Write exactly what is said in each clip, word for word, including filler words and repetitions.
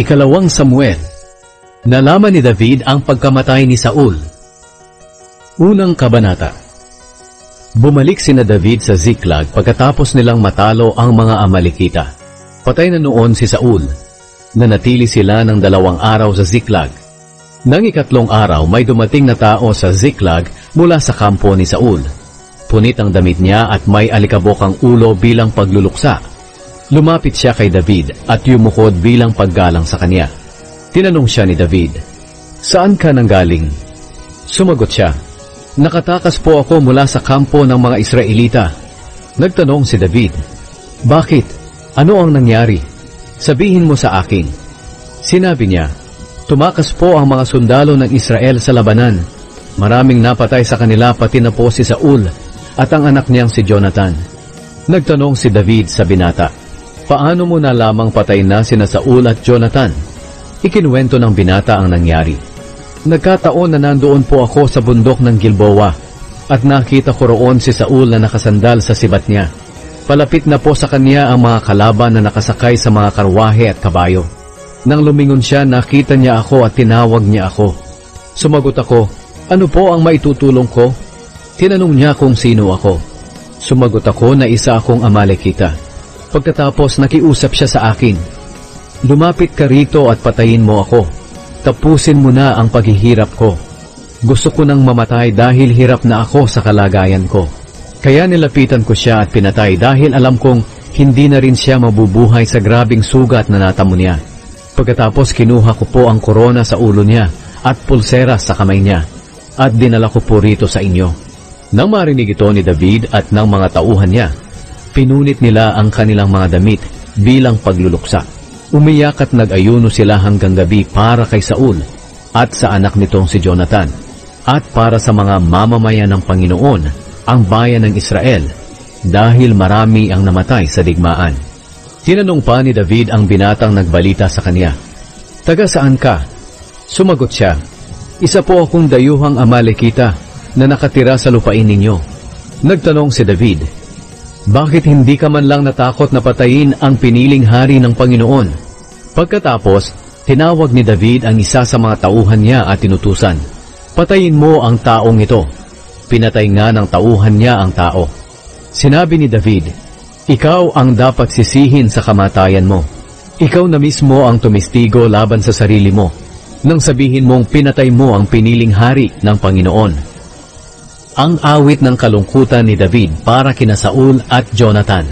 Ikalawang Samuel. Nalaman ni David ang pagkamatay ni Saul. Unang kabanata. Bumalik sina David sa Ziklag pagkatapos nilang matalo ang mga Amalekita. Patay na noon si Saul. Nanatili sila ng dalawang araw sa Ziklag. Nang ikatlong araw may dumating na tao sa Ziklag mula sa kampo ni Saul. Punit ang damit niya at may alikabok ang ulo bilang pagluluksa. Lumapit siya kay David at yumukod bilang paggalang sa kanya. Tinanong siya ni David, "Saan ka nanggaling?" Sumagot siya, "Nakatakas po ako mula sa kampo ng mga Israelita." Nagtanong si David, "Bakit? Ano ang nangyari? Sabihin mo sa akin." Sinabi niya, "Tumakas po ang mga sundalo ng Israel sa labanan. Maraming napatay sa kanila pati na po si Saul at ang anak niyang si Jonathan." Nagtanong si David sa binata, "Paano mo na lamang patay na sina Saul at Jonathan?" Ikinuwento ng binata ang nangyari. "Nagkataon na nandoon po ako sa bundok ng Gilboa at nakita ko roon si Saul na nakasandal sa sibat niya. Palapit na po sa kanya ang mga kalaban na nakasakay sa mga karwahe at kabayo. Nang lumingon siya, nakita niya ako at tinawag niya ako. Sumagot ako, 'Ano po ang maitutulong ko?' Tinanong niya kung sino ako. Sumagot ako na isa akong Amalekita. Pagkatapos nakiusap siya sa akin, 'Lumapit ka rito at patayin mo ako. Tapusin mo na ang paghihirap ko. Gusto ko nang mamatay dahil hirap na ako sa kalagayan ko.' Kaya nilapitan ko siya at pinatay dahil alam kong hindi na rin siya mabubuhay sa grabing sugat na natamo niya. Pagkatapos kinuha ko po ang korona sa ulo niya at pulseras sa kamay niya at dinala ko po rito sa inyo." Nang marinig ito ni David at ng mga tauhan niya, pinunit nila ang kanilang mga damit bilang pagluluksa. Umiyak at nag-ayuno sila hanggang gabi para kay Saul at sa anak nitong si Jonathan at para sa mga mamamayan ng Panginoon, ang bayan ng Israel, dahil marami ang namatay sa digmaan. Tinanong pa ni David ang binatang nagbalita sa kanya, "Taga saan ka?" Sumagot siya, "Isa po akong dayuhang Amalekita na nakatira sa lupain ninyo." Nagtanong si David, "Bakit hindi ka man lang natakot na patayin ang piniling hari ng Panginoon?" Pagkatapos, tinawag ni David ang isa sa mga tauhan niya at tinutusan, "Patayin mo ang taong ito." Pinatay nga ng tauhan niya ang tao. Sinabi ni David, "Ikaw ang dapat sisihin sa kamatayan mo. Ikaw na mismo ang tumistigo laban sa sarili mo, nang sabihin mong pinatay mo ang piniling hari ng Panginoon." Ang awit ng kalungkutan ni David para kina Saul at Jonathan.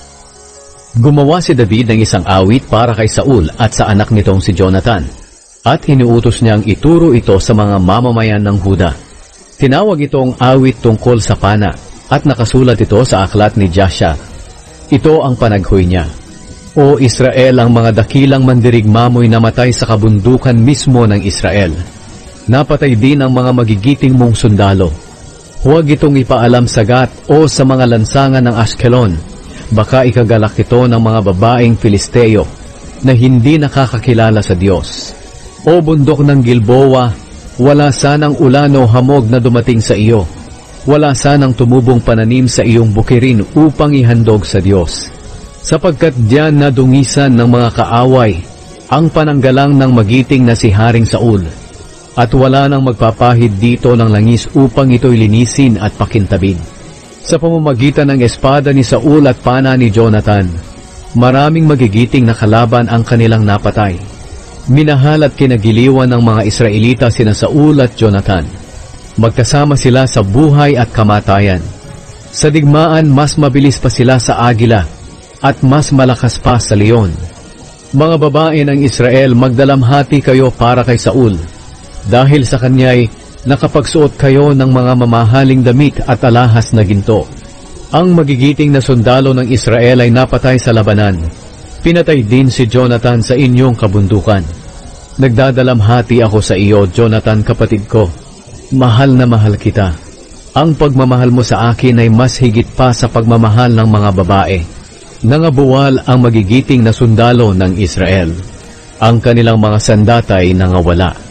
Gumawa si David ng isang awit para kay Saul at sa anak nitong si Jonathan, at iniutos niyang ituro ito sa mga mamamayan ng Huda. Tinawag itong awit tungkol sa pana, at nakasulat ito sa aklat ni Jasher. Ito ang panaghoy niya, "O Israel, ang mga dakilang mandirigma mo'y namatay sa kabundukan mismo ng Israel. Napatay din ang mga magigiting mong sundalo. Huwag itong ipaalam sa Gat o sa mga lansangan ng Ashkelon. Baka ikagalak ito ng mga babaeng Filisteo na hindi nakakakilala sa Diyos. O bundok ng Gilboa, wala sanang ulan o hamog na dumating sa iyo. Wala sanang tumubong pananim sa iyong bukirin upang ihandog sa Diyos. Sapagkat diyan nadungisan ng mga kaaway ang pananggalang ng magiting na si Haring Saul. At wala nang magpapahid dito ng langis upang ito'y linisin at pakintabin. Sa pamamagitan ng espada ni Saul at pana ni Jonathan, maraming magigiting na kalaban ang kanilang napatay. Minahal at kinagiliwan ng mga Israelita sina Saul at Jonathan. Magkasama sila sa buhay at kamatayan. Sa digmaan, mas mabilis pa sila sa agila at mas malakas pa sa leon. Mga babae ng Israel, magdalamhati kayo para kay Saul. Dahil sa kanya'y nakapagsuot kayo ng mga mamahaling damit at alahas na ginto. Ang magigiting na sundalo ng Israel ay napatay sa labanan. Pinatay din si Jonathan sa inyong kabundukan. Nagdadalamhati ako sa iyo, Jonathan, kapatid ko. Mahal na mahal kita. Ang pagmamahal mo sa akin ay mas higit pa sa pagmamahal ng mga babae. Nangabuwal ang magigiting na sundalo ng Israel. Ang kanilang mga sandatay nangawala.